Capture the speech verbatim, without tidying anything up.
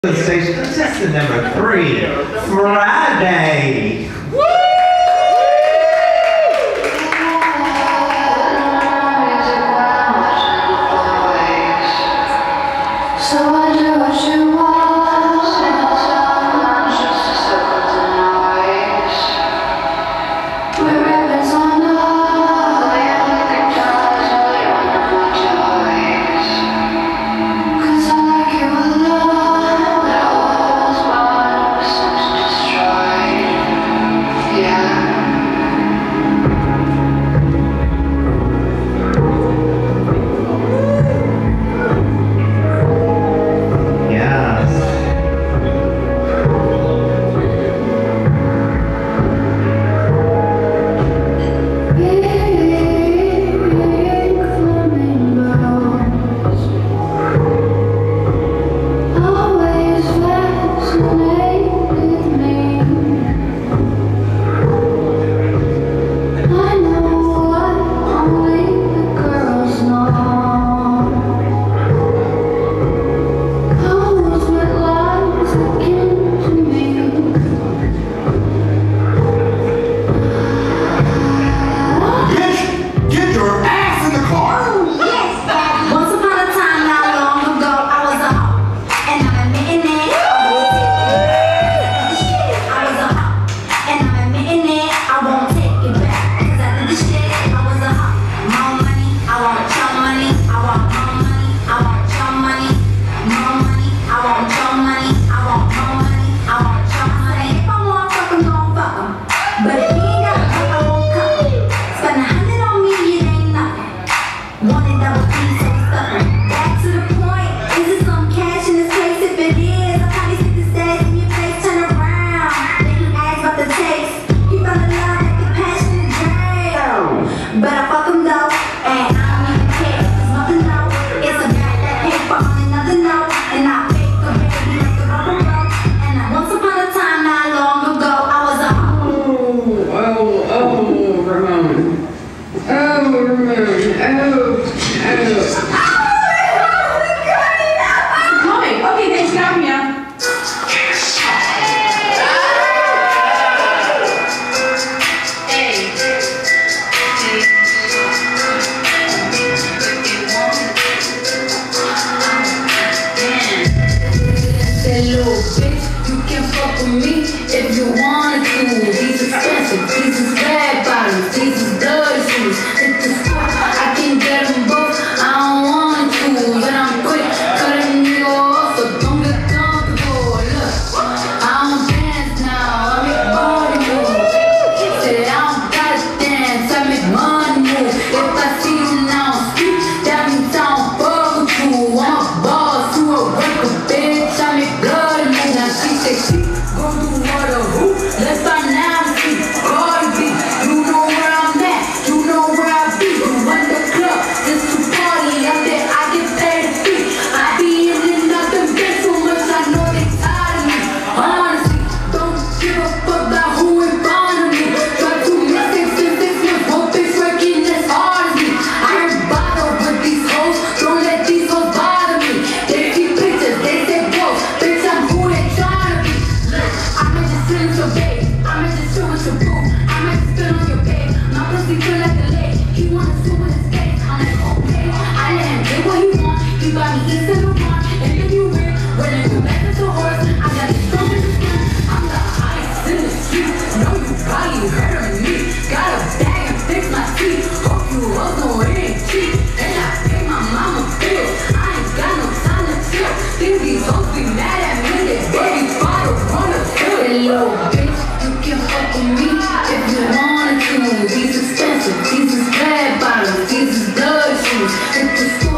Station contestant number three, Friday. Woo! So I do what you want, just to step with the noise. We're ribbons on the line, like guys, only one of my toys. Cause I like you a lot, but I was born with something destroyed. Yeah. But I fuck them though, and I don't even care, cause nothing no. It's a guy that paper on another note, and I fake the baby like a rubber rope. And I once upon a time, not long ago, I was a Oh, oh, oh, Ramon. Oh, Ramon. Oh, oh. Mommy, okay, thanks, get off me now. Little bitch, you can fuck with me if you wanted to. These expensive, these is red bottoms, these is blood shoes. Hit the spot, I can get them both, I don't want to. But I'm quick, cut a nigga off, so don't get comfortable. Look, I don't dance now, I make money move. Said I don't gotta dance, I make money move. If I see you now speak, that means I don't fuck with you. I'm a boss, you a worker, bitch, I make blood move. Now she say she gon' do what a who? Let's find out and see. Cardi B, you know where I'm at, you know where I be. You run the club, just to party out there, I get paid to be. I be in and out the bed so much, I know they tired of me. Honestly, don't give a fuck about who in front of me. Try to make things in six months, hope it's working as hard as me. I ain't bothered with these hoes, don't let these hoes bother me. They see pictures, they say whoa, bitch I'm who they tryna be. Look, I might just sit with your babe, I might just chill with your boo, I might just spit on your babe. My pussy feel like a lake, he wanna sit with his face. I'm like okay, I let him get what he want. He buy me east and the one, and then you win. When you back as a horse, I got the strongest skin. I'm the highest in the street, know you probably heard of me. Got a bag and fix my teeth, hope you all know it ain't cheap. And I pay my mama bills, I ain't got no time to chill. Think these hoes be mad at me, they baby father wanna kill. Hey little bitch, you can fuck with me if you wanted to. These expensive, these is red bottoms, these is blood shoes. Hit the